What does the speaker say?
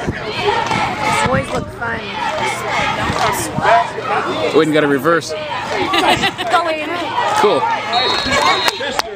Boys look fun. Wouldn't got a reverse. Go in. Cool.